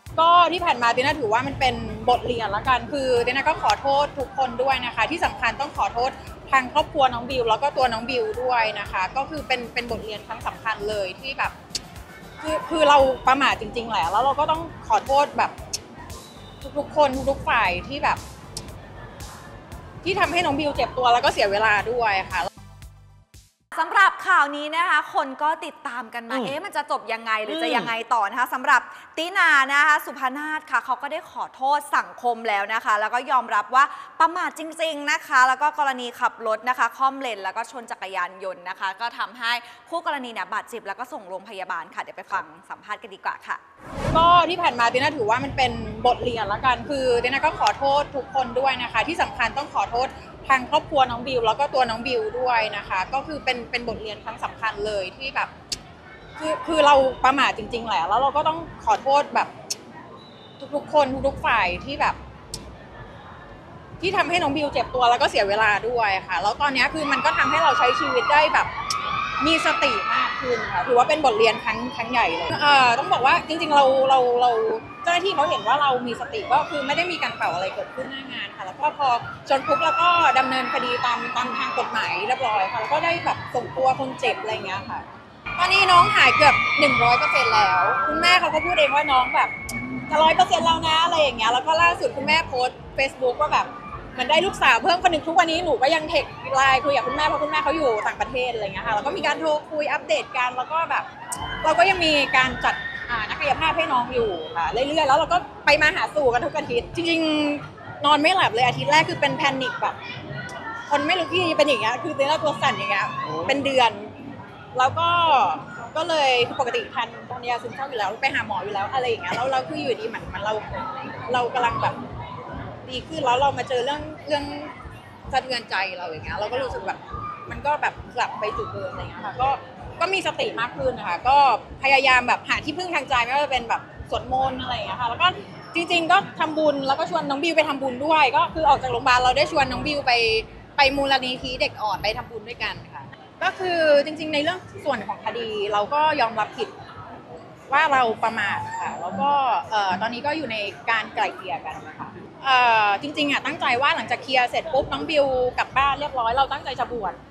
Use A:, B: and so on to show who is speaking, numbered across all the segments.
A: ก็ที่ผ่านมาติน่าถือว่ามันเป็นบทเรียนละกันคือติน่าก็ขอโทษทุกคนด้วยนะคะที่สำคัญต้องขอโทษทางครอบครัวน้องบิวแล้วก็ตัวน้องบิวด้วยนะคะก็คือเป็นบทเรียนครั้งสำคัญเลยที่แบบคือเราประมาทจริงๆแหละแล้วเราก็ต้องขอโทษแบบทุกคนทุกฝ่ายที่แบบที่ทำให้น้องบิวเจ็บตัวแล้วก็เสียเวลาด้วยค่ะ
B: สำหรับข่าวนี้นะคะคนก็ติดตามกันมามันจะจบยังไงหรือจะยังไงต่อนะคะสำหรับตินานะคะสุภานาถค่ะเขาก็ได้ขอโทษสังคมแล้วนะคะแล้วก็ยอมรับว่าประมาทจริงๆนะคะแล้วก็กรณีขับรถนะคะค่อมเลนแล้วก็ชนจักรยานยนต์นะคะก็ทำให้คู่กรณีเนี่ยบาดเจ็บแล้วก็ส่งโรงพยาบาลค่ะเดี๋ยวไปฟังสัมภาษณ์กันดีกว่าค่ะ
A: ก็ที่ผ่านมาติน่าถือว่ามันเป็นบทเรียนละกันคือติน่าก็ขอโทษทุกคนด้วยนะคะที่สำคัญต้องขอโทษทางครอบครัวน้องบิวแล้วก็ตัวน้องบิวด้วยนะคะก็คือเป็นบทเรียนครั้งสำคัญเลยที่แบบคือเราประมาทจริงๆแหละแล้วเราก็ต้องขอโทษแบบทุกคนทุกฝ่ายที่แบบที่ทำให้น้องบิวเจ็บตัวแล้วก็เสียเวลาด้วยค่ะแล้วตอนนี้คือมันก็ทำให้เราใช้ชีวิตได้แบบมีสติมากขึ้นค่ะถือว่าเป็นบทเรียนครั้งใหญ่เลยต้องบอกว่าจริงๆเราเจ้าหน้าที่เขาเห็นว่าเรามีสติก็คือไม่ได้มีการเป่าอะไรเกิดขึ้นหน้างานค่ะแล้วก็พอจนปุ๊บแล้วก็ดำเนินคดีตามทางกฎหมายเรียบร้อยค่ะแล้วก็ได้แบบส่งตัวคนเจ็บอะไรเงี้ยค่ะตอนนี้น้องหายเกือบ 100% แล้วคุณแม่เขาก็พูดเองว่าน้องแบบจะ 100% แล้วนะอะไรอย่างเงี้ยแล้วก็ล่าสุดคุณแม่โพสต์ Facebook ว่าแบบเหมือนได้ลูกสาวเพิ่มคนหนึ่งทุกวันนี้หนูก็ยังเทคไลน์คุยกับคุณแม่เพราะคุณแม่เขาอยู่ต่างประเทศอะไรเงี้ยค่ะแล้วก็มีการโทรคุยอัปเดตกันแล้วก็แบบเราก็ยังมีการจัดนักกายภาพให้น้องอยู่ค่ะเรื่อยๆแล้วเราก็ไปมาหาสู่กันทุกอาทิตย์จริงๆนอนไม่หลับเลยอาทิตย์แรกคือเป็นแพนิคแบบคนไม่รู้ที่เป็นอย่างเงี้ยคือตัวสั่นอย่างเงี้ยเป็นเดือนแล้วก็เลยปกติทานยาซึมเศร้าอยู่แล้วไปหาหมออยู่แล้วอะไรอย่างเงี้ยแล้วเราคืออยู่ดีเหมือนเรากำลังแบบดีขึ้นแล้วเรามาเจอเรื่องสะเทือนใจเราอย่างเงี้ยเราก็รู้สึกแบบมันก็แบบกลับไปจุดเดิมอะไรเงี้ยค่ะก็มีสติมากขึ้นนะคะก็พยายามแบบหาที่พึ่งทางใจไม่ว่าจะเป็นแบบสวดมนต์อะไรอย่างเงี้ยค่ะแล้วก็จริงๆก็ทำบุญแล้วก็ชวนน้องบิวไปทำบุญด้วยก็คือออกจากโรงพยาบาลเราได้ชวนน้องบิวไปมูลนิธิเด็กอ่อนไปทำบุญด้วยกันค่ะก็คือจริงๆในเรื่องส่วนของคดีเราก็ยอมรับผิดว่าเราประมาทค่ะแล้วก็ตอนนี้ก็อยู่ในการไกล่เกลี่ยกันนะคะจริงๆตั้งใจว่าหลังจากเคลียร์เสร็จปุ๊บน้องบิวกลับบ้านเรียบร้อยเราตั้งใจจะบวช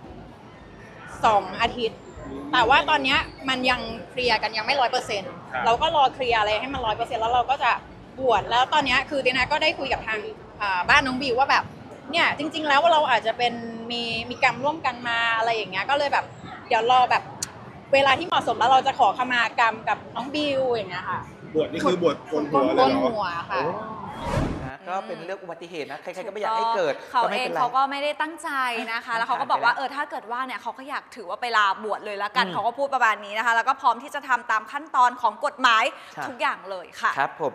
A: 2 อาทิตย์แต่ว่าตอนนี้มันยังเคลียร์กันยังไม่ 100% เราก็รอเคลียร์อะไรให้มัน 100% แล้วเราก็จะบวชแล้วตอนนี้คือตินาก็ได้คุยกับทางบ้านน้องบิวว่าแบบเนี่ยจริงๆแล้วเราอาจจะเป็นมีกรรมร่วมกันมาอะไรอย่างเงี้ยก็เลยแบบเดี๋ยวรอแบบเวลาที่เหมาะสมแล้วเราจะขอขมากรรมกับน้องบิวอย่างเงี้ยค่ะ
C: บวชนี่คือบวชโกนหัวเลยเหรอ
A: โกนหัวค่ะ
D: ก็เป็นเรื่องอุบัติเหตุนะใครๆก็ไม่อยากให้เกิด
B: เขาเองเขาก็ไม่ได้ตั้งใจนะคะแล้วเขาก็บอกว่าถ้าเกิดว่าเนี่ยเขาก็อยากถือว่าไปลาบวชเลยละกันเขาก็พูดประมาณนี้นะคะแล้วก็พร้อมที่จะทำตามขั้นตอนของกฎหมายทุกอย่างเลยค่ะ
D: ครับผม